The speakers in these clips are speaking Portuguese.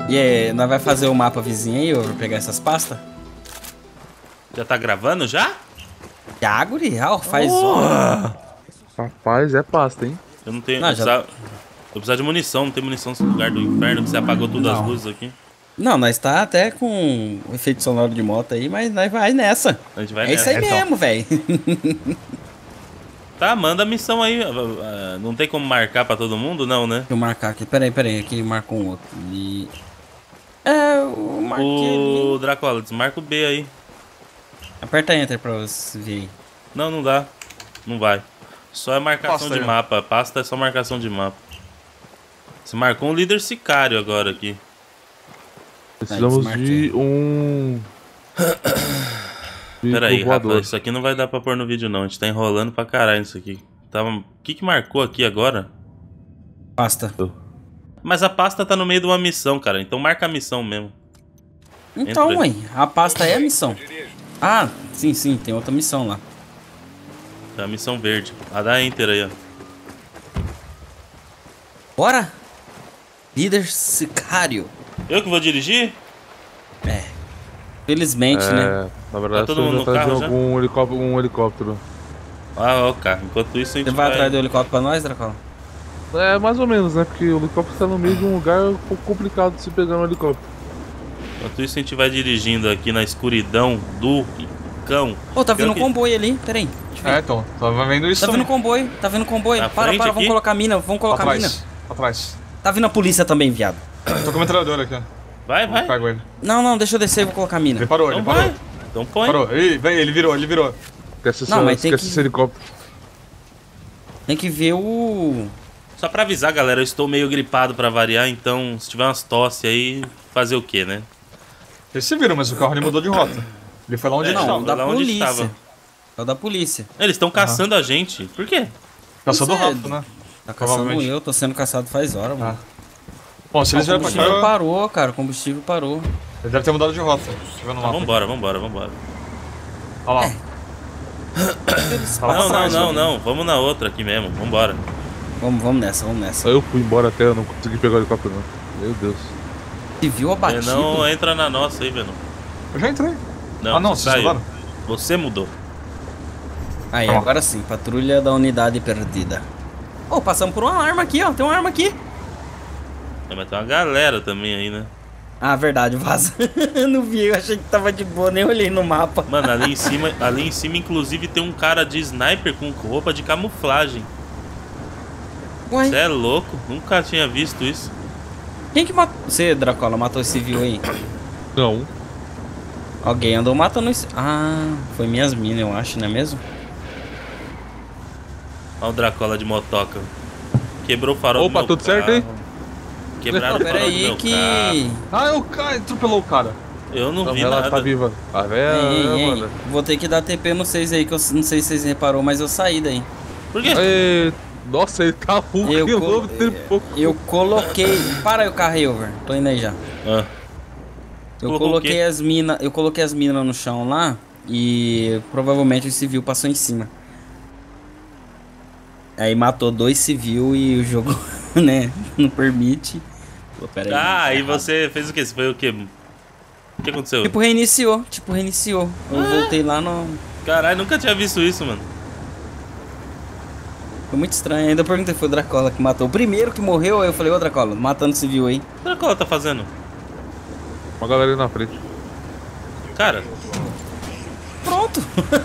E aí, nós vai fazer o mapa vizinho aí, eu vou pegar essas pastas? Já tá gravando já? Já, gurial, faz Rapaz, é pasta, hein? Eu não tenho. Não, eu precisava de munição, não tem munição nesse lugar do inferno que você apagou todas as luzes aqui. Não, nós tá até com efeito sonoro de moto aí, mas nós vai nessa. A gente vai É nessa. isso aí mesmo, velho. Tá, manda a missão aí. Não tem como marcar pra todo mundo, não, né? Deixa eu marcar aqui. Peraí, aqui marcou um outro. E... É, eu marquei O ali. Dracola, desmarca o B aí. Aperta Enter pra você ver aí. Não, não dá. Não vai. Só é marcação Pasta de aí. mapa. Pasta é só marcação de mapa. Você marcou um líder sicário agora aqui. Precisamos desmarquei. de um... Pera aí, voador. Rafa, isso aqui não vai dar pra pôr no vídeo não. A gente tá enrolando pra caralho isso aqui. O que marcou aqui agora? Pasta. Mas a pasta tá no meio de uma missão, cara. Então marca a missão mesmo. Então, Entra aí. ué, a pasta é a missão. Ah, sim, tem outra missão lá. É a missão verde. Dá Enter aí, ó. Bora! Líder sicário. Eu que vou dirigir? Felizmente, né? Na verdade, Tá todo mundo no atrás de carro já? um helicóptero. Ó, cara. Enquanto isso a gente Você vai atrás do helicóptero pra nós, Dracola? É, mais ou menos, né? Porque o helicóptero tá no meio de um lugar um pouco complicado de se pegar no helicóptero. Enquanto isso a gente vai dirigindo aqui na escuridão do cão. Ô, tá vindo Pior um que- comboio ali, peraí. Deixa eu ver. Então, tava vendo isso Tá vindo também. comboio, Na Para, frente vamos aqui? colocar mina, vamos colocar mina. Atrás. Tá vindo a polícia também, viado. Tô com a metralhadora aqui, ó. Vai. Pego ele. Não, deixa eu descer e vou colocar mina. Ele parou, Então ele parou. vai. Então põe. Parou. Ih, vem, ele virou. Esquece, Não, mas tem esquece que- esse helicóptero. Tem que ver o... Só pra avisar, galera, eu estou meio gripado pra variar, então se tiver umas tosse aí, fazer o quê, né? Eles se viram, mas o carro ele mudou de rota. Ele foi lá onde ele Não, estava. da lá onde polícia. estava. É o da polícia. Eles estão caçando a gente. Por quê? Caçou do Não sei. rato, né? Tá caçando Provavelmente. eu, tô sendo caçado faz hora, mano. Bom, se O eles vieram pra combustível cá, parou, cara, o combustível parou. ele deve ter mudado de rota. Deixa eu ver no mapa. Vambora. Olha lá. Não. Vamos na outra aqui mesmo. Vambora. Vamos nessa. Só eu fui embora até, eu não consegui pegar o helicóptero, não. Meu Deus. Se viu abatido? Não entra na nossa aí, Venom. Eu já entrei. Não, Ah, não, você vocês saiu. mudaram? Você mudou. Aí, Ó. agora sim, patrulha da unidade perdida. Ô, passamos por uma arma aqui, ó. Tem uma arma aqui. Mas tem uma galera também aí, né? Ah, verdade, vaza. Não vi, eu achei que tava de boa, nem olhei no mapa. Mano, ali em cima, inclusive, tem um cara de sniper com roupa de camuflagem. Ué, Você é louco? Nunca tinha visto isso. quem que matou? Você, Dracola, matou esse civil aí? Não. Alguém andou matando esse... Ah, foi minhas minas, eu acho, não é mesmo? Olha o Dracola de motoca. Quebrou o farol Opa, do meu tudo certo carro. aí? Quebraram Não, o farol do peraí meu que... carro. Ah, o cara atropelou o cara. Eu não vi Ela nada. tá viva. A véia, Ei, mano. vou ter que dar TP no 6 aí, que eu não sei se vocês reparou, mas eu saí daí. Por quê? Ei, nossa, ele tá full Eu quilômetro tem pouco. Eu coloquei... Para aí o carro aí, over. Tô indo aí já. Ah, Eu Colocou o coloquei quê? as minas, eu coloquei as minas no chão lá e provavelmente o civil passou em cima. Aí matou 2 civil e o jogo, né, não permite. Pô, pera aí. e você fez o quê? Você foi o quê? O que aconteceu? Tipo reiniciou. Eu voltei lá no... Caralho, nunca tinha visto isso, mano. Foi muito estranho. Ainda perguntei, foi o Dracola que matou. O primeiro que morreu, aí eu falei, ô Dracola, matando civil aí. O que o Dracola tá fazendo? Uma galera aí na frente. Cara, Pronto.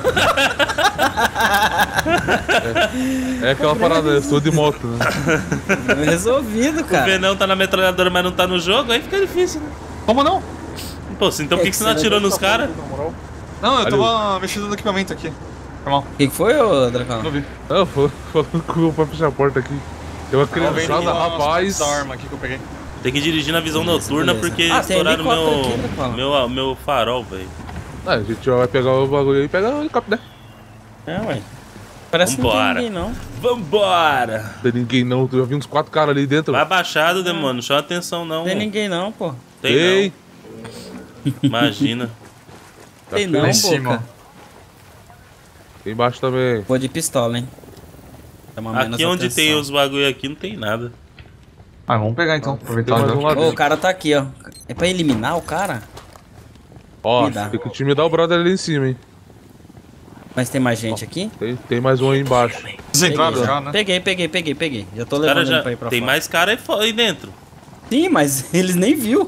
É aquela parada, eu sou de moto, né? Resolvido, o cara. Venão tá na metralhadora, mas não tá no jogo, aí fica difícil, né? Como não? Pô, então por que você não atirou nos caras? Não, eu Ali. tava mexendo no equipamento aqui. Foi mal. O que foi, ô Dracola? Não vi. Não, falando com o pra fechar a porta aqui. Tem uma criançada, rapaz. Essa arma aqui que eu peguei. Tem que dirigir na visão noturna beleza. porque Ah, tem estouraram helicóptero aqui, Dracola. meu farol, velho. Ah, a gente vai pegar o bagulho aí e pegar o helicóptero, né? É, ué. Parece que não tem Vambora. ninguém, não. Vambora! Não tem ninguém não, eu já vi uns 4 caras ali dentro. Vai abaixado, demônio, não chama atenção não. Não tem ninguém, não, pô. Tem Ei, não. Imagina. Tem Tá não, Lá em boca. cima. tem embaixo também. Vou de pistola, hein. Tamo menos Aqui onde atenção. tem os bagulho aqui não tem nada. Ah, vamos pegar então, aproveitar Tem mais um já. lá Ô, o dentro. cara tá aqui, ó. É pra eliminar o cara? Ó, Me dá. tem que intimidar o brother ali em cima, hein. Mas tem mais gente aqui? Tem mais um aí embaixo. Vocês entraram já, né? Peguei. Já tô Os cara levando ele já... pra ir pra Tem fora. mais cara aí dentro. Sim, mas eles nem viu.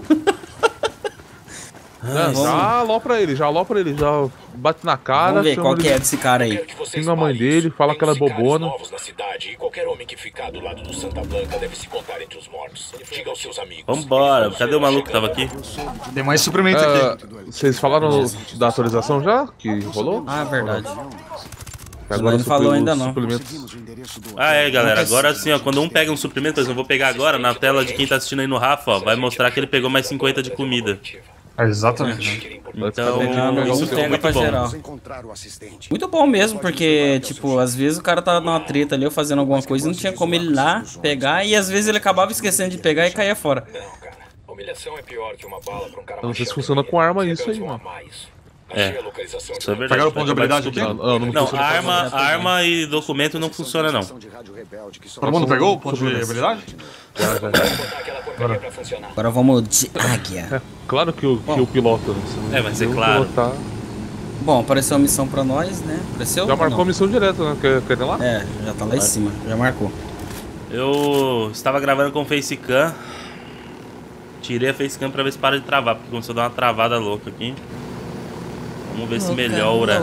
Já alopra ele, já bate na cara, Vamos ver chama qual que ele, é desse cara aí. xinga a mãe dele, fala que ela é bobona. Novos na cidade, e qualquer homem que ficar do lado do Santa Blanca deve se contar entre os mortos. Diga aos seus amigos. Vambora. Cadê o maluco que tava aqui? Tem mais suprimento aqui. Vocês falaram da atualização já? Que rolou? Ah, verdade. Que Não, ele falou os ainda não. suplementos- Ah, é, galera. Agora assim, ó. Quando um pega um suprimento, por exemplo, eu vou pegar agora na tela de quem tá assistindo aí no Rafa, ó. Vai mostrar que ele pegou mais 50 de comida. Exatamente. Então, pegando, isso um ficou pega muito pra bom. geral. Muito bom mesmo, porque, tipo, às vezes o cara tá numa treta ali ou fazendo alguma coisa e não tinha como ele ir lá pegar, e às vezes ele acabava esquecendo de pegar e caía fora. Não, cara. Humilhação é pior que uma bala pra um cara Eu não sei se machão. funciona com arma isso aí, Pegamos um mano. a mais. É. Achei a localização Isso é de verdade. Pegaram o ponto de habilidade aqui? Não, arma e documento não funciona, não. Todo mundo pegou o ponto de habilidade? botar aquela porcaria pra funcionar. Agora vamos de águia. É, claro que o piloto. Né? É, mas é Eu claro. pilotar. Bom, apareceu a missão pra nós, né? Apareceu? Já marcou a Não. missão direta, né? Quer ir lá? É, já tá lá em cima, já marcou. Eu estava gravando com o Facecam. Tirei a Facecam pra ver se para de travar, porque começou a dar uma travada louca aqui. Vamos ver se melhora.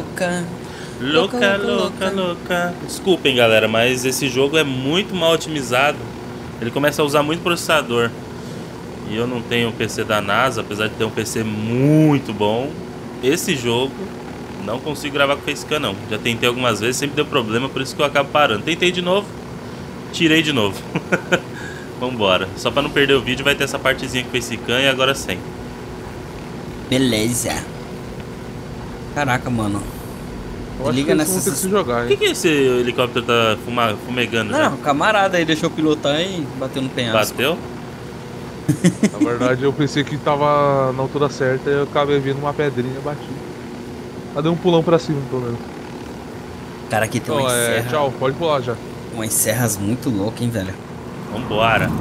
Louca. Desculpem, galera, mas esse jogo é muito mal otimizado. Ele começa a usar muito processador. E eu não tenho um PC da NASA, apesar de ter um PC muito bom. Esse jogo não consigo gravar com Facecam, não. Já tentei algumas vezes, sempre deu problema, por isso que eu acabo parando. Tentei de novo, tirei de novo. Vambora. Só pra não perder o vídeo, vai ter essa partezinha com Facecam e agora sem. Beleza. Caraca, mano. Eu acho Liga que eles vão ter que nessas... se jogar, Por que, hein? que esse helicóptero tá fumegando já? Não, camarada aí deixou pilotar e bateu no penhasco. Bateu? Na verdade, eu pensei que tava na altura certa e eu acabei vendo uma pedrinha e bati. Aí dei um pulão pra cima, pelo menos. Cara, aqui tem Então, umas serras. tchau, pode pular já. Umas serras muito loucas, hein, velho. Vambora.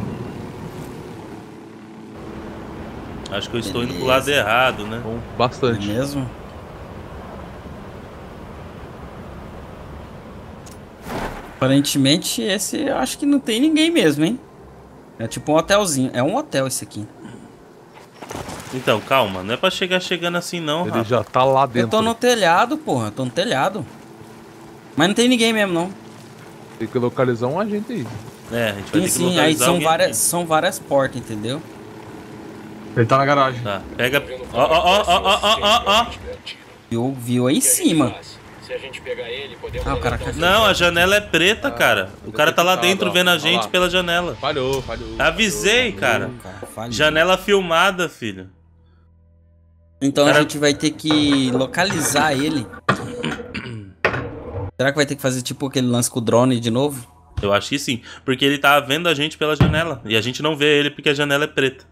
Acho que eu estou indo pro lado errado, né? Bom, Não é bastante. mesmo? Aparentemente, esse eu acho que não tem ninguém mesmo, hein? É tipo um hotelzinho. É um hotel esse aqui. Então, calma. Não é pra chegar chegando assim, não, Ele Rafa. já tá lá Eu dentro. tô no telhado, porra. Eu tô no telhado. Mas não tem ninguém mesmo, não. Tem que localizar um agente aí. É, a gente vai ter Sim, que sim. Aí localizar são alguém são várias portas, entendeu? Ele tá na garagem. Tá, pega... Ó. Viu aí em cima. Se a gente pegar ele, podemos Ah, o cara levantar Não, a janela é preta, cara. O cara tá lá dentro ó. vendo a Olha gente lá. pela janela. Falhou. Avisei, cara. Cara, falhou. Janela filmada, filho. Então a Cara- gente vai ter que localizar ele. Será que vai ter que fazer tipo aquele lance com o drone de novo? Eu acho que sim. Porque ele tá vendo a gente pela janela. E a gente não vê ele porque a janela é preta.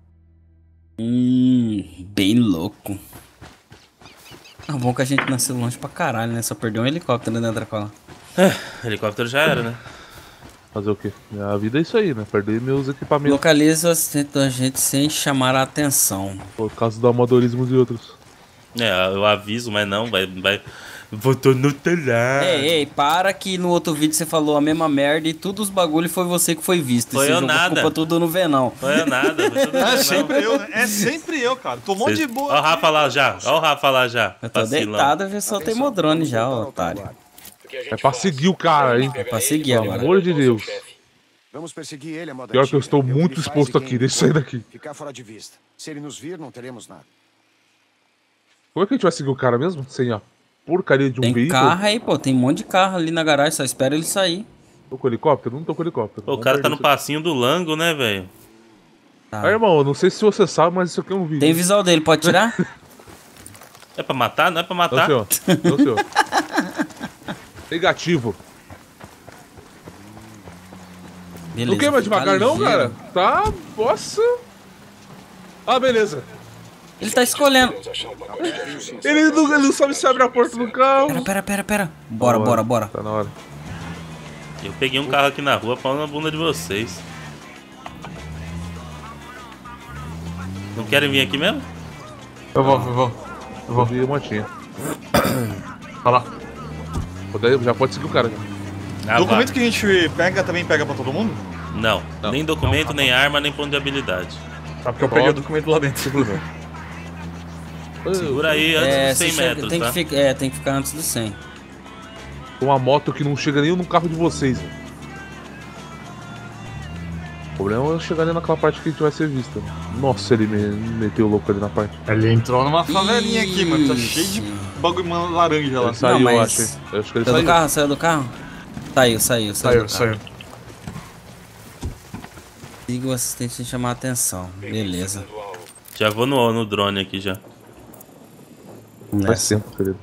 Bem louco. É bom que a gente nasceu longe pra caralho, né? Só perdeu um helicóptero, né, Dracola? Helicóptero já era, né? Fazer o quê? A vida é isso aí, né? Perder meus equipamentos Localiza o assistente da gente sem chamar a atenção. por causa do amadorismo de outros. É, eu aviso, mas não, vai. Voltou no telhado. Ei, para que no outro vídeo você falou a mesma merda e tudo os bagulho foi você que foi visto. Foi E você eu jogou nada. culpa tudo no Venão. Não é nada. foi tudo É não. sempre eu, né? É sempre eu, cara. Tô um monte de boa. Ó o Rafa lá já. Ó o Rafa lá já. Eu tô Vacilão. deitado, eu já soltei meu drone já, ó, otário. O que a gente É pra faz? seguir o cara, hein? Pegar pra ele, seguir podemos agora. Pelo amor de levantar o Deus. seu chefe. Vamos perseguir ele a moda Pior que eu estou antiga. muito Ele faz exposto e aqui, quem deixa eu sair ele daqui. Ficar fora de vista. Se ele nos vir, não teremos nada. Como é que a gente vai seguir o cara mesmo? Sem a porcaria de um Tem veículo? carro aí, pô. Tem um monte de carro ali na garagem, só espera ele sair. Tô com helicóptero? Não tô com helicóptero. Pô, o Vamos cara tá perder no isso passinho do Lango, né, velho? aqui. Ah, irmão, eu não sei se você sabe, mas isso aqui é um vídeo. Tem visual dele, pode tirar? É pra matar? Não é pra Não, matar? senhor. Não, senhor. Negativo. Beleza. Não quer mais devagar não, ligeiro. cara? Tá, nossa. Ah, beleza. Ele tá escolhendo. Podemos achar um pacote de ajuda. Ele não sabe se abre a porta do carro. Pera. Bora. Tá na hora. Eu peguei um carro aqui na rua, pau na bunda de vocês. Não querem vir aqui mesmo? Eu vou. Eu vi uma motinha. Vai lá. Já pode seguir o cara. Ah, Documento que a gente pega também pega pra todo mundo? Não, nem documento, nem arma, nem ponto de habilidade. Tá, porque eu peguei o documento lá dentro. Segura aí antes dos 100 metros, tem tá? tem que ficar antes dos 100. Uma moto que não chega nem no carro de vocês, velho. O problema é chegar ali naquela parte que a gente vai ser vista. Nossa, ele me meteu louco ali na parte. Ele entrou numa favelinha aqui, mano. Tá cheio de bagulho laranja lá. Ele saiu, Não, eu mas- acho. Eu acho que ele Saiu do saiu. carro? Saiu do carro? Saiu do carro. Saiu. Liga o assistente sem chamar a atenção. Beleza. Já vou no drone aqui já. Faz tempo, querido.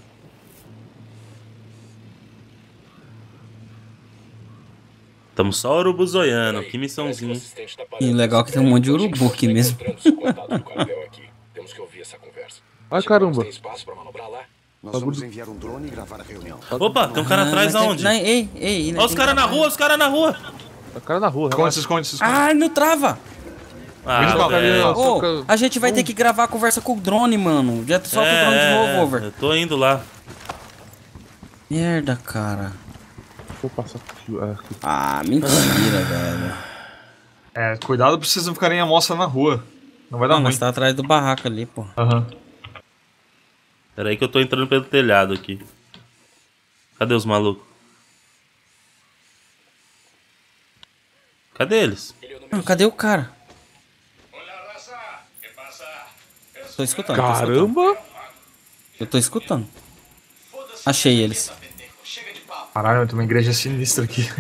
Tamo só urubuzoiando, que missãozinha. E legal que tem um monte de urubu aqui mesmo. Temos que ouvir essa conversa. Ai, caramba. Tem espaço pra manobrar lá? Nós vamos enviar um drone e gravar a reunião. Opa, tem um cara atrás aonde? Ei, Olha os caras na rua, os caras na rua! O cara na rua, Esconde. Ai, não trava! Ah, velho. Ô, a gente vai ter que gravar a conversa com o drone, mano. Já solta o drone de novo, over. Eu tô indo lá. Merda, cara. Vou passar aqui. Ah, mentira, velho. É, cuidado pra vocês não ficarem à mostra na rua. Não vai dar Não, ruim. mas tá atrás do barraco ali, pô. Aham. Pera aí que eu tô entrando pelo telhado aqui. Cadê os malucos? Cadê eles? Não, cadê o cara? Tô escutando. Caramba! Eu tô escutando. Achei eles. Caralho, tem uma igreja sinistra aqui.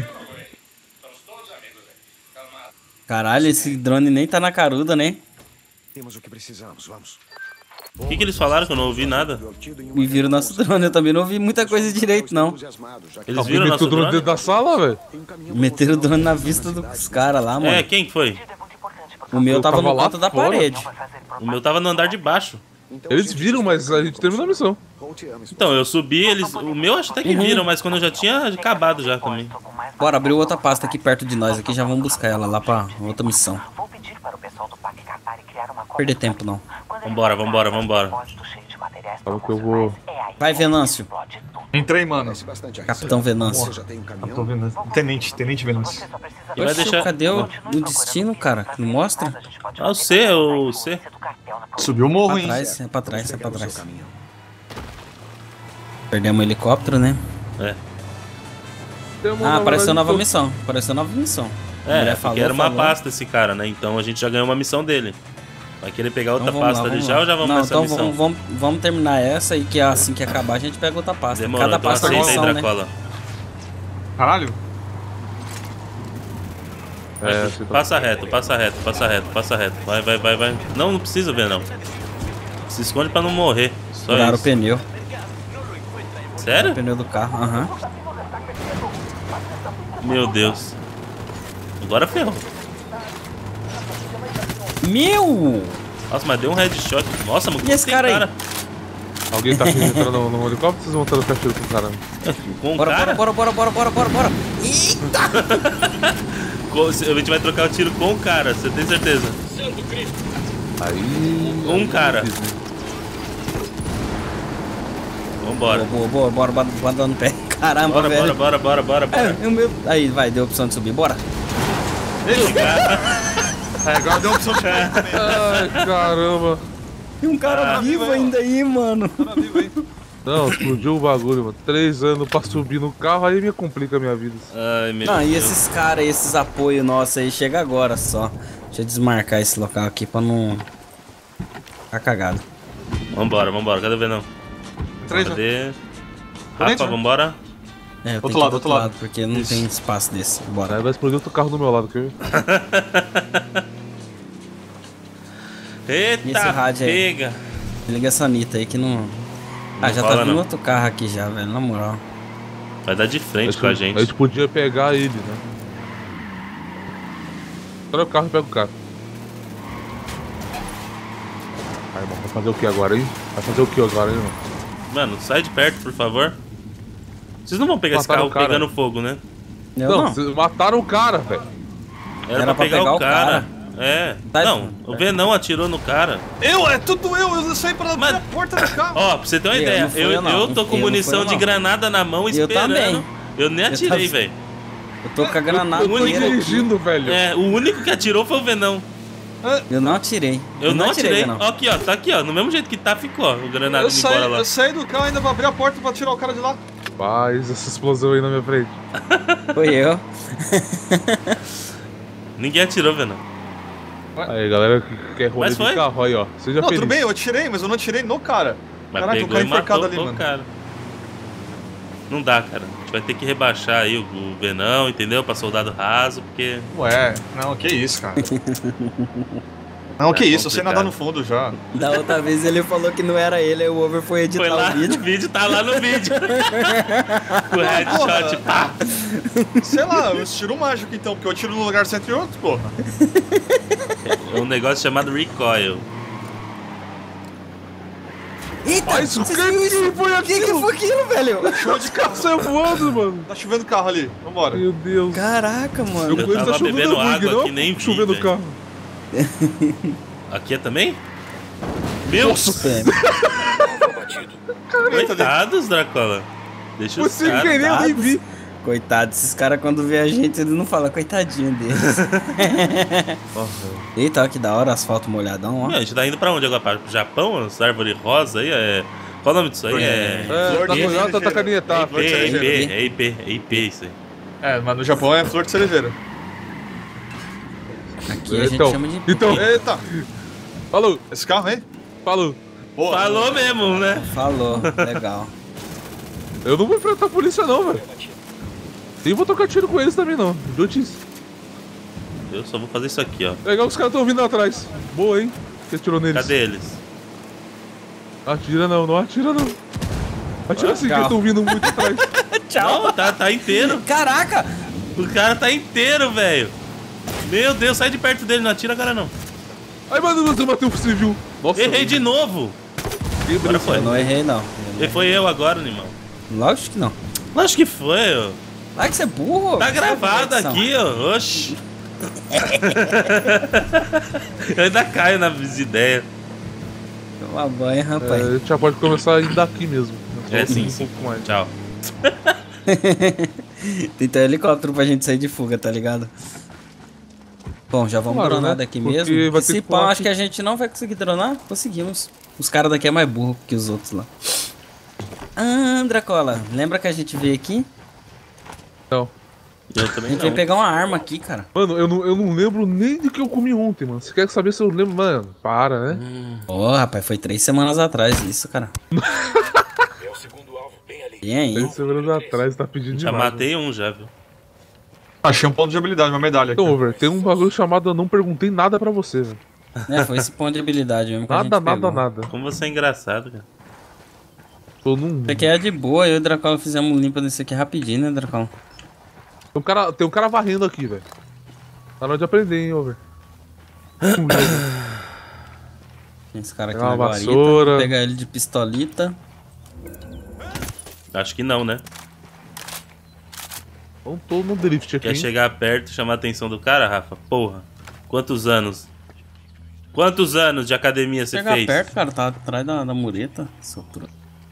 Caralho, esse drone nem tá na caruda, né? Temos o que precisamos, vamos. O que eles falaram que eu não ouvi nada? Me viram nosso drone, eu também não ouvi muita coisa direito, não. Eles viram Alguém nosso meteu o drone drone? dentro da sala, velho? Meteram o drone na vista dos caras lá, mano. É, quem que foi? O meu Eu tava no tava lá canto da fora. parede. O meu tava no andar de baixo. Eles viram, mas a gente terminou a missão. Então, eu subi, eles. O meu acho até que viram, mas quando eu já tinha acabado já também. Bora, abriu outra pasta aqui perto de nós, aqui já vamos buscar ela lá pra outra missão. Vou pedir para o pessoal do Parque Catari criar uma Perder tempo não. Vambora. Fala que eu vou. Vai, Venâncio. Entrei, mano. Capitão Venâncio. Já tem um Tô caminhão. vendo. Tenente Venâncio. E vai Oxe, deixar. cadê o destino, cara? Não mostra? Ah, o C. Subiu o morro, Pra hein? trás, é pra trás, é pra Pegar o seu trás. caminhão. Perdemos o helicóptero, né? É. Ah, apareceu nova missão. Apareceu nova missão. A É, mulher porque falou, era uma falou. pasta esse cara, né? Então a gente já ganhou uma missão dele. Vai querer pegar outra Então vamos pasta lá, ali vamos já lá. ou já vamos Não, pra essa então missão? vamos terminar essa e que assim que acabar a gente pega outra pasta. Demorou, Cada então pasta é aceita aí, missão, né? Dracola. Caralho. É, você tá... Passa reto. Vai. Não precisa ver, não. Se esconde pra não morrer. Só Furaram o isso. pneu. Sério? O pneu do carro, aham. Meu Deus. Agora ferrou. Meu! Nossa, mas deu um headshot. Nossa, mano. E esse tem cara aí? Alguém tá entrando no helicóptero, vocês vão estar no cachorro com o cara. Com o Bora, cara? bora. Eita! A gente vai trocar o tiro com o cara, você tem certeza? Aí. Um cara. Vambora. Bora, bota no pé. Caramba, velho. Bora. É, o meu... Aí, vai, deu a opção de subir, bora. É, agora deu opção de também. Ai, caramba. Tem um cara vivo ainda aí, mano. Não, explodiu o bagulho, mano. 3 anos pra subir no carro, aí me complica a minha vida. Ai, meu Não, e Deus. esses caras, esses apoios nossos aí, chega agora só. Deixa eu desmarcar esse local aqui pra não... ficar cagado. Vambora. Cadê o Venão? Entrei já. Cadê? Tô dentro, Rafa, né? vambora? É, eu Outro tenho que ir lado, do outro lado. porque não tem espaço desse. Bora. Aí vai explodir outro carro do meu lado, quer ver? Eita, E esse rádio aí? pega. Liga essa Anitta aí que não... Ah, Não já rola, tá vindo não. outro carro aqui já, velho, na moral. Vai dar de frente com a gente. A gente podia pegar ele, né? Olha o carro e pega o cara. Aí, irmão, vai fazer o que agora, hein? Vai fazer o que agora, hein, irmão? Mano, sai de perto, por favor. Vocês não vão pegar esse Mataram carro o cara. pegando fogo, né? Eu Não, não. vocês mataram o cara, velho. Era pra pegar o cara. É. Tá, Não, o Venão atirou no cara. É tudo eu saí pra abrir Mas- a porta do carro. Ó, pra você ter uma ideia, não fui eu, não. eu tô com Eu não munição fui eu, de não. granada na mão Eu esperando. também. Eu nem atirei, tava- velho. Eu tô com a granada. Eu tô único- dirigindo, velho. É, o único que atirou foi o Venão. Eu não atirei. Eu não atirei. não. Ó, aqui, ó, tá aqui, ó. No mesmo jeito que tá, ficou, ó, o granada indo embora lá. Eu saí do carro ainda pra abrir a porta pra tirar o cara de lá. Faz essa explosão aí na minha frente. Foi eu. Ninguém atirou, Venão. Aí, galera que quer rolê Mas foi? de carro aí, ó. Seja Não, feliz. tudo bem, eu atirei, mas eu não atirei no cara. Mas Caraca, o pegou cara e enforcado matou ali, o mano. cara. Não dá, cara. A gente vai ter que rebaixar aí o Venão, entendeu? Pra soldado raso, porque... Ué, não, que isso, cara. Não, que isso, eu sei complicado. nadar no fundo já. Da outra vez ele falou que não era ele, aí o Over foi editar Foi lá o vídeo. no vídeo, tá lá no vídeo. O headshot, pá. Sei lá, eu tiro mágico então, porque eu tiro num lugar certo e outro, porra. É um negócio chamado recoil. Eita, Mas o vocês que viram isso? foi O que foi aquilo, velho? Show de carro. Saiu voando, mano. Tá chovendo carro ali, vambora. Meu Deus. Caraca, mano. Eu conheço tava a chuva bebendo do hambúrguer, água não? que nem vi, Chovendo no velho. carro. Aqui é também? Meu, coitados, Dracola. Deixa os Você caras. querer, eu nem vi. Coitado, esses caras quando vê a gente, eles não falam coitadinho deles. Eita, olha que da hora, asfalto molhadão, ó. Meu, a gente tá indo pra onde agora? Pro Japão? As árvores rosa aí? Qual o nome disso aí? Flor Tá de com tá cerejeira. canetar. Flor de cerejeira. É IP, isso aí. É, mas no Japão é flor de cerejeira. Aqui a gente Então, chama de... então, Eita, falou, esse carro aí? falou. Pô, Falou mesmo, né? Falou, legal. Eu não vou enfrentar a polícia não, velho. Nem vou tocar tiro com eles também não. Idiotice. Eu só vou fazer isso aqui, ó. Legal que os caras estão vindo atrás. Boa, hein? Você atirou neles. Cadê eles? Atira não, não atira não. Atira sim que eles estão vindo muito atrás. Tchau. Não, tá inteiro. Caraca! O cara tá inteiro, velho. Meu Deus, sai de perto dele, não atira agora não. Ai, mano, você bateu o civil. Nossa, Errei de novo. Agora foi. Eu não errei, não. E foi eu agora, animal. Lógico que não. Lógico que foi, ó. Vai que você é burro. Tá gravado Edição. aqui, ó. Oxi. Eu ainda caio nas ideias. Toma banho, rapaz. a gente já pode começar a ir daqui mesmo. É Só sim, um sim. pouco mais. Tchau. Tem até helicóptero pra gente sair de fuga, tá ligado? Bom, já vamos Claro, dronar né? daqui Porque mesmo. vai ter Se que pá, pular acho que a gente não vai conseguir dronar. Conseguimos. Os caras daqui é mais burro que os outros lá. Ah, Dracola, lembra que a gente veio aqui? Não. Eu A também gente veio não. pegar uma arma aqui, cara. Mano, eu não lembro nem do que eu comi ontem, mano. Você quer saber se eu lembro? Mano, para, né? Ô, rapaz, foi 3 semanas atrás isso, cara. É o segundo alvo, bem ali. E aí? 3 semanas atrás, tá pedindo Já demais. matei um já, viu? Achei um ponto de habilidade, uma medalha aqui. Então, Over, tem um bagulho chamado Eu Não Perguntei Nada Pra Você, velho. É, foi esse ponto de habilidade mesmo que a gente Nada, pegou. nada. Como você é engraçado, cara. Tô num... Isso aqui é de boa, eu e o Dracola fizemos limpa desse aqui rapidinho, né, Dracola? Tem um cara varrendo aqui, velho. Tá na hora de aprender, hein, Over. Tem esse cara aqui Pegar na uma guarita. vassoura. Vou pegar ele de pistolita. Acho que não, né? Então tô no drift aqui, Quer hein? chegar perto e chamar a atenção do cara, Rafa? Porra. Quantos anos? Quantos anos de academia você Chegar fez? perto, cara, tá atrás da mureta. Soltura.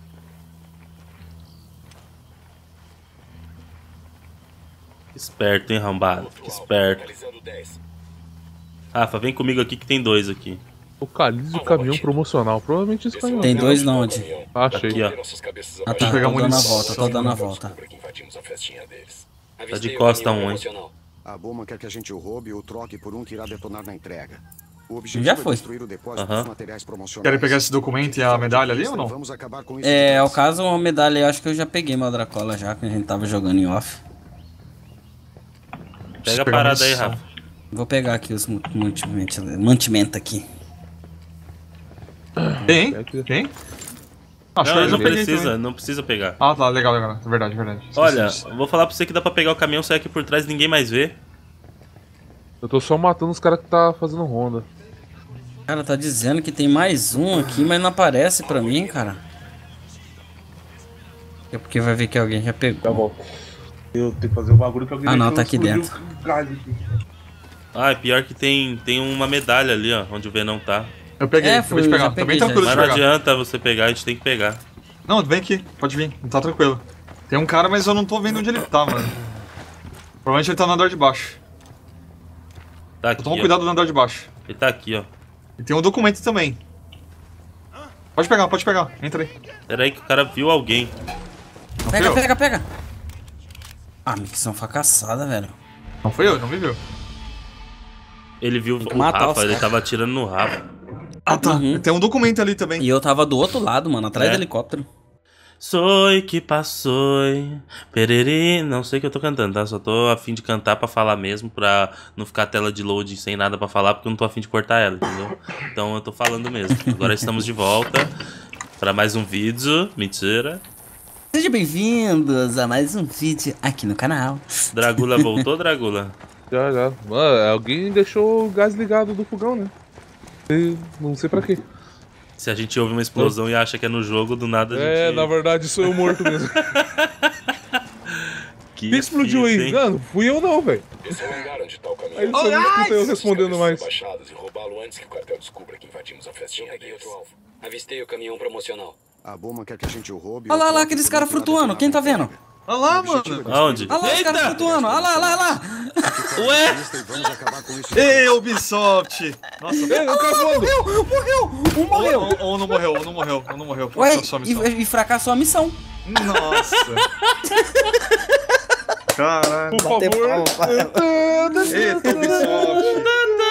Esperto, hein, arrombado? Que esperto. Localizando 10. Rafa, vem comigo aqui que tem dois aqui. Localize o caminhão promocional. Provavelmente esse caminhão. Tem dois não, onde? Achei. Aqui, ó. Nossas cabeças Ah, tá, abaixo. tô dando a munição. volta, tô dando a volta. Descubra que invadimos a festinha deles. Tá de costa um, hein? A Bowman quer que a gente o roube ou troque por um que irá detonar na entrega. O Já objetivo foi. é destruir o depósito Aham. dos materiais promocionais. Querem pegar esse documento e a medalha ali ou não? Vamos acabar com isso É, de ao vez. caso, uma medalha, eu acho que eu já peguei meu Dracola já, que a gente tava jogando em off. Pega a pegar parada aí, munição. Rafa. Vou pegar aqui os mantimento aqui. Tem? Tem? Acho que Não, eu já não peguei precisa, também. não precisa pegar. Ah, tá, legal. Verdade. Olha, Esqueci. eu vou falar pra você que dá pra pegar o caminhão, sair aqui por trás e ninguém mais vê. Eu tô só matando os caras que tá fazendo ronda. Cara, tá dizendo que tem mais um aqui, mas não aparece pra mim, cara. É porque vai ver que alguém já pegou. Tá bom. Eu tenho que fazer um bagulho que alguém Ah, não, tá aqui dentro. Ah, é pior que tem uma medalha ali, ó, onde o Venom tá. Eu peguei, acabei de pegar. Tá bem tranquilo Mas de não pegar. adianta você pegar, a gente tem que pegar. Não, vem aqui, pode vir, não tá tranquilo. Tem um cara, mas eu não tô vendo onde ele tá, mano. Provavelmente ele tá no andar de baixo. Tá aqui, Toma ó. cuidado no andar de baixo. Ele tá aqui, ó. E tem um documento também. Pode pegar, entra aí. Pera aí que o cara viu alguém. Não Pega, fui eu. pega. Ah, missão fracassada, velho. Não fui eu, não me viu. Ele viu Tem que o matar Rafa, os ele caras. tava atirando no Rafa. Ah, tá. Tem um documento ali também. E eu tava do outro lado, mano, atrás É. do helicóptero. Soy que passou, pereri. Não sei o que eu tô cantando, tá? Só tô a fim de cantar pra falar mesmo, pra não ficar a tela de load sem nada pra falar, porque eu não tô a fim de cortar ela, entendeu? Então eu tô falando mesmo. Agora estamos de volta pra mais um vídeo. Mentira. Sejam bem-vindos a mais um vídeo aqui no canal. Dragula voltou, Dragula? Já. Mano, alguém deixou o gás ligado do fogão, né? Não sei pra quê. Se a gente ouve uma explosão e acha que é no jogo, do nada a gente... É, na verdade sou eu morto mesmo. Que Quem explodiu fita, aí? hein? Não, fui eu não, velho. Esse é o lugar onde tá o caminhão. Aí você não escuta eu respondendo mais. Baixadas e roubá-lo antes que o cartel descubra que invadimos a festinha Peguei deles. outro alvo. Avistei o caminhão promocional. A Boma quer que a gente o roube. Olha lá, aqueles caras flutuando, quem tá vendo? Olha lá, mano. Aonde? Olha lá os caras flutuando, olha lá. Ué? Vamos acabar com isso. Ei, Ubisoft! Nossa, Ei, o cara voando. Um morreu. ou não morreu. Ué, Foi só a missão. e fracassou a missão. Nossa. Caralho. Por favor. Eita, Ubisoft.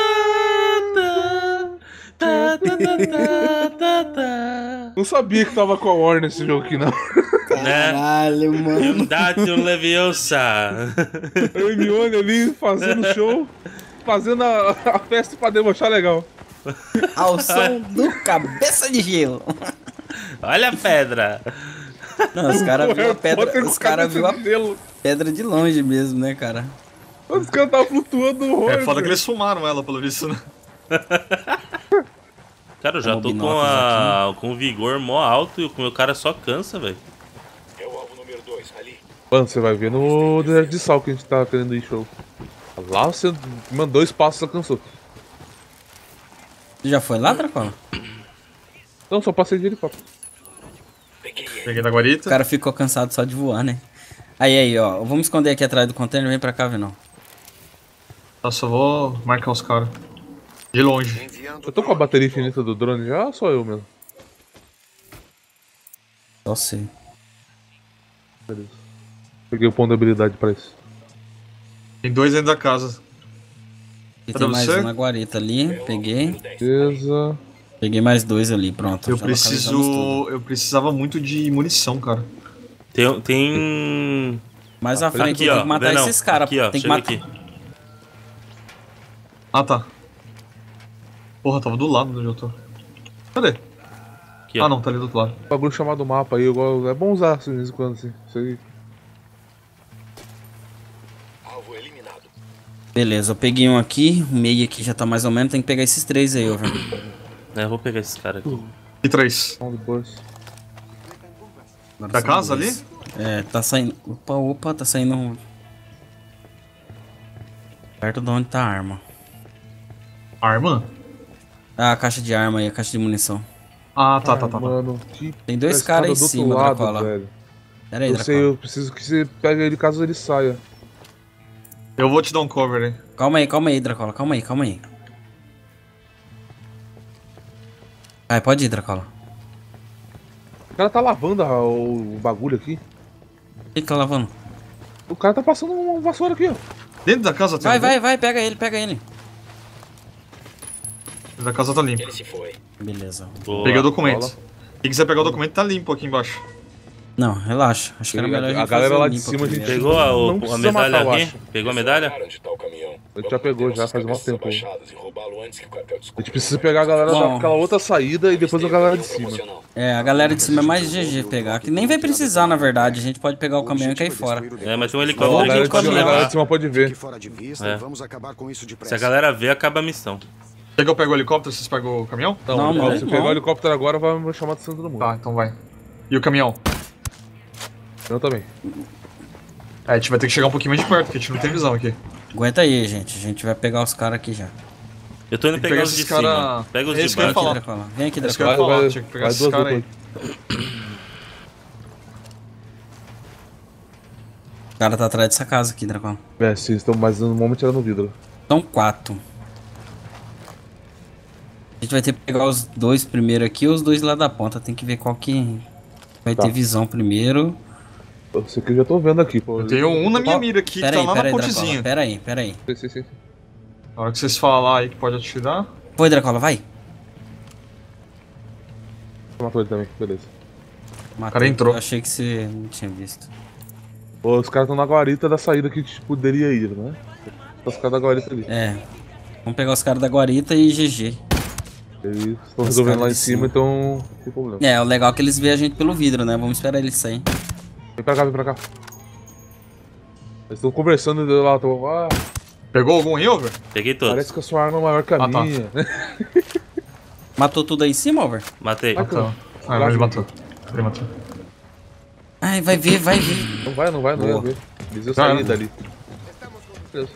Não sabia que tava com a Warner nesse jogo aqui, não. Caralho, mano. Dátilo Leviosa. Eu e Mione ali fazendo show, fazendo a festa pra debochar legal. Ao som do cabeça de gelo. Olha a pedra. Não, os caras viram a pedra. Potter com Os caras viram a cabeça de gelo. pedra de longe mesmo, né, cara? Os caras estavam flutuando no É horror. foda que eles fumaram ela, pelo visto, né? Cara, eu já tô com o vigor mó alto e o meu cara só cansa, velho. É o alvo número 2, ali. Mano, você vai ver no deserto de sal que a gente tá querendo ir show. Lá você mandou 2 passos e alcançou. Tu já foi lá, Dracola? Não, só passei de helicóptero. Peguei da O guarita. cara ficou cansado só de voar, né? Aí, ó. Vamos esconder aqui atrás do container. Vem pra cá, Venão. Eu só vou marcar os caras. De longe. Eu tô com a bateria infinita do drone já ou só eu mesmo? Só sei. Beleza. Peguei o ponto de habilidade pra isso. Tem 2 dentro da casa. E Cadê tem mais você? um na guarita ali. Peguei. Beleza. Peguei mais 2 ali. Pronto. Eu já localizamos tudo. Eu precisava muito de munição, cara. Tem... Mais à frente, Aqui, tem ó. que matar Venão, esses caras. Aqui, ó. Tem que Chega matar. aqui. Ah, tá. Porra, tava do lado de onde eu tô. Cadê? Aqui, ó. Ah, não, tá ali do outro lado. Um bagulho chamado mapa aí, é bom usar assim, de vez em quando assim. Isso aí. Alvo eliminado. Beleza, eu peguei um aqui. O meio aqui já tá mais ou menos. Tem que pegar esses 3 aí, ó. É, eu vou pegar esses caras aqui. E 3. Vamos depois. Agora Da são casa 2. ali? É, tá saindo. Opa, tá saindo. Perto de onde tá a arma. Arma? Ah, a caixa de arma aí, a caixa de munição. Ah, tá. Mano, que Tem 2 escada caras aí em do outro cima, lado, Dracola. velho. Pera aí, Eu sei, Dracola. eu preciso que você pegue ele caso ele saia. Eu vou te dar um cover aí. Calma aí, Dracola. Calma aí. Vai, pode ir, Dracola. O cara tá lavando o bagulho aqui. O que tá lavando? O cara tá passando uma vassoura aqui, ó. Dentro da casa tem Vai, pega ele. Dentro da casa tá limpo. Ele se foi. Beleza. Boa. Peguei o documento. Bola. Quem quiser pegar o documento, tá limpo aqui embaixo. Não, relaxa. Acho que era melhor a gente A galera fazer lá um de limpo cima, aqui a gente mesmo. Pegou Não a precisa medalha matar, eu aqui? acho. Pegou a Esse é o medalha? lugar onde tá o caminhão. A gente já pegou, já faz um tempo. Baixadas e roubá-lo antes que o cartel A descubra gente precisa pegar a galera Bom. daquela outra saída e depois a galera de cima. Promocional. É, a galera de cima é mais GG pegar. Que nem vai precisar, na verdade. A gente pode pegar o caminhão e cair fora. É, mas tem um A helicóptero galera aqui de cima, a pra galera de levar. cima pode Fique ver. fora de vista É. e vamos acabar com isso Se a depressa. galera ver, acaba a missão. Quer que eu pego o helicóptero, vocês pegam o caminhão? Não, Não, mas se não. pegar o helicóptero agora, vai me chamar de centro do mundo. Tá, então vai. E o caminhão? Eu também. É, a gente vai ter que chegar um pouquinho mais de perto, porque a gente não tem visão aqui. Aguenta aí, gente. A gente vai pegar os caras aqui já. Eu tô indo pegar os de cima. Pega os de baixo. Vem aqui, Dracola. É isso que eu ia falar, tinha que pegar esses caras aí. O cara tá atrás dessa casa aqui, Dracola. É, sim, estão mais no momento tirando o vidro. São 4. A gente vai ter que pegar os 2 primeiro aqui e os 2 lá da ponta. Tem que ver qual que vai ter visão primeiro. Esse aqui eu já tô vendo aqui, pô. Eu tenho um na minha mira aqui, que tá lá na pontezinha. Pera aí. Sim. Na hora que vocês falar aí que pode atirar. Foi, Dracola, vai. Matou ele também, beleza. Matou, o cara entrou. Eu achei que você não tinha visto. Pô, os caras estão na guarita da saída que a gente poderia ir, né? Os caras da guarita ali. É. Vamos pegar os caras da guarita e GG. Eles estão resolvendo lá em cima, então não tem problema. É, o legal é que eles veem a gente pelo vidro, né? Vamos esperar eles sair. Vem pra cá. Eles estão conversando lá, Pegou algum aí, Over? Peguei todos. Parece que a sua arma é maior que a minha. Matou tudo aí em cima, Over? Matei. Matou. Ele matou. Ai, vai ver. Não vai ver. Eles iam sair dali. Beleza.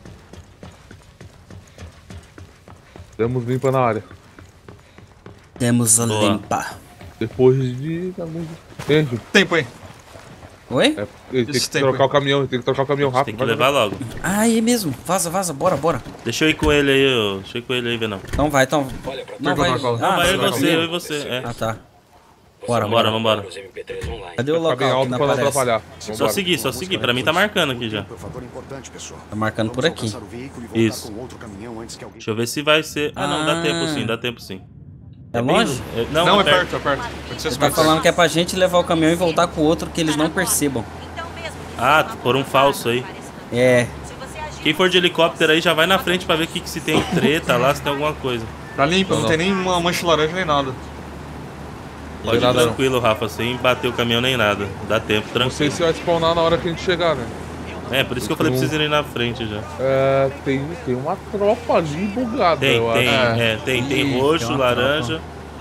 Temos limpa na área. Temos a limpa. Depois de... Tempo aí. Oi? É, tem que trocar o caminhão, rápido. Tem que levar logo. Ah, é mesmo. Vaza, bora. Deixa eu ir com ele aí, Venão. Então vai. Não vai. Eu e você. É. Ah, tá. Vambora. Cadê o local que não aparece? Só seguir. Pra mim tá marcando aqui já. Tá marcando por aqui. Isso. Deixa eu ver se vai ser... Ah, não, dá tempo sim. É longe? Não, é perto. Você tá falando que é pra gente levar o caminhão e voltar com o outro que eles não percebam. Ah, por um falso aí. É. Quem for de helicóptero aí já vai na frente pra ver que se tem treta lá, se tem alguma coisa. Tá limpo, não tem nem uma mancha laranja nem nada. Pode ir tranquilo, Rafa, sem bater o caminhão nem nada. Dá tempo, tranquilo. Não sei se vai spawnar na hora que a gente chegar, né? É, por isso que eu falei pra vocês irem na frente já. É, tem uma tropa ali bugada, tem roxo, laranja.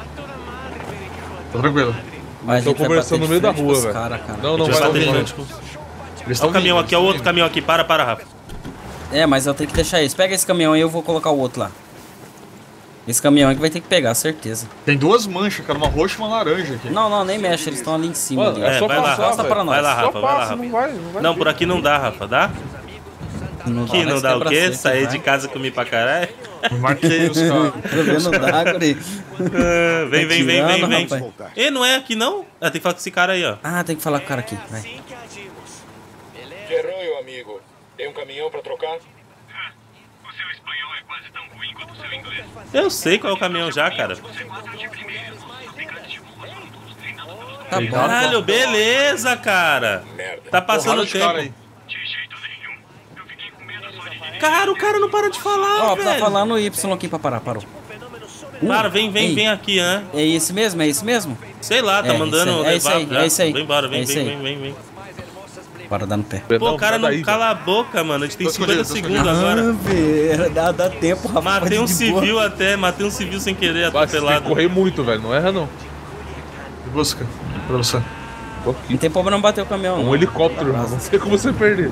Tá tranquilo. Mas tô conversando no meio da rua, velho. Não vai não. Olha o caminhão aqui, o outro caminhão aqui. Para, Rafa. É, mas eu tenho que deixar esse. Pega esse caminhão aí, eu vou colocar o outro lá. Esse caminhão é que vai ter que pegar, certeza. Tem 2 manchas, cara, uma roxa e uma laranja aqui. Não, nem mexe, eles estão ali em cima. Mano, ali. só vai lá, Rafa. Pra nós. Vai lá, Rafa. Não vai não, por aqui não dá, Rafa, dá? Não dá o quê? Sair de casa e comer pra caralho? Marquei os caras. Não dá, guri. Vem. E não é aqui não? Ah, tem que falar com esse cara aí, ó. Ah, tem que falar com o cara aqui, vai. Que arranho, amigo. Tem um caminhão pra trocar? O seu espanhol é quase tão ruim quanto o seu inglês. Eu sei qual é o caminhão já, cara. Tá bom. Caralho, beleza, cara. Tá passando tempo. Cara aí. Cara, o cara não para de falar, velho. Tá falando Y aqui pra parar, parou. Para, vem aqui, né? É esse mesmo? Sei lá, tá mandando levar. É isso aí. Vem embora, vem. Bora dar no pé. Pô, o cara não cala a boca, mano. A gente tem 50 segundos agora. Dá tempo, rapaz. Matei um civil sem querer, atropelado. Tem que correr muito, velho, não erra não. Busca, pra você. Não tem problema não bater o caminhão, não. Um helicóptero, irmão. Não sei como você perder.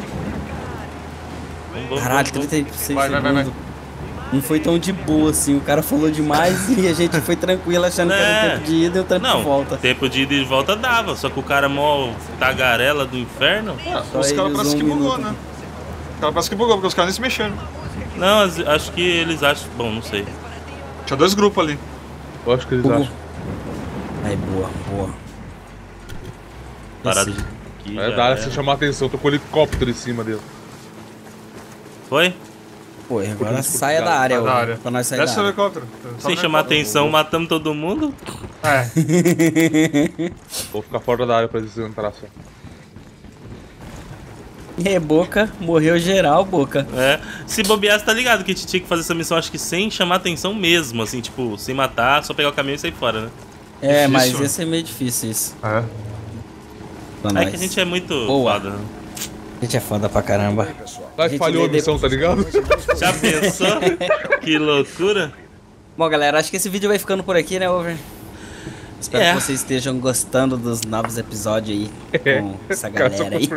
Caralho, 36 segundos. Não foi tão de boa assim, o cara falou demais e a gente foi tranquilo achando que era tempo de ida e o tempo de volta. Tempo de ida e volta dava, só que o cara mó tagarela do inferno. Os caras parecem que bugou, né? Os caras parecem que bugou, porque os caras nem se mexeram. Não, acho que eles acham... Bom, não sei. Tinha 2 grupos ali. Eu acho que eles acham. Aí, boa. Parado aqui. Dá se chamar a atenção, tô com o helicóptero em cima dele. Foi? Pô, agora saia da área, pra nós sair da área. Helicóptero. Sem chamar atenção, matamos todo mundo? Vou ficar fora da área pra eles entrar só. E Boca, morreu geral, Boca. É, se bobear, você tá ligado que a gente tinha que fazer essa missão, acho que sem chamar atenção mesmo, assim, tipo, sem matar, só pegar o caminhão e sair fora, né? É, mas ia ser meio difícil isso. É que a gente é muito foda, né? A gente é foda pra caramba. Falhou a missão, tá ligado? Já pensou? Que loucura. Bom, galera, acho que esse vídeo vai ficando por aqui, né, Over? Espero que vocês estejam gostando dos novos episódios aí com essa galera aí.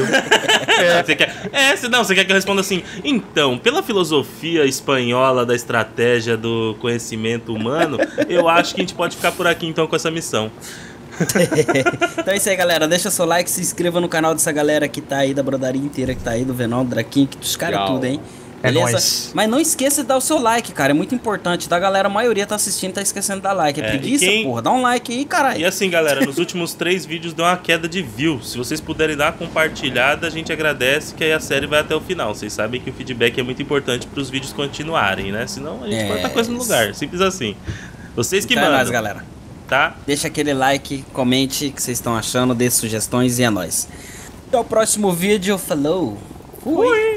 Você quer que eu responda assim? Então, pela filosofia espanhola da estratégia do conhecimento humano, eu acho que a gente pode ficar por aqui então com essa missão. Então é isso aí, galera. Deixa seu like, se inscreva no canal dessa galera que tá aí, da brodaria inteira que tá aí, do Venom, do Draquinho, que dos caras tudo, hein? Beleza? Nóis. Mas não esqueça de dar o seu like, cara. É muito importante, tá? A galera, a maioria tá assistindo e tá esquecendo de dar like. É preguiça, porra. Dá um like aí, caralho. E assim, galera, nos últimos 3 vídeos deu uma queda de view. Se vocês puderem dar uma compartilhada, a gente agradece, que aí a série vai até o final. Vocês sabem que o feedback é muito importante pros vídeos continuarem, né? Senão a gente bota coisa no lugar. Simples assim. Vocês que então mandam. É nóis, galera. Tá? Deixa aquele like, comente o que vocês estão achando, dê sugestões e é nóis. Até o próximo vídeo. Falou. Fui.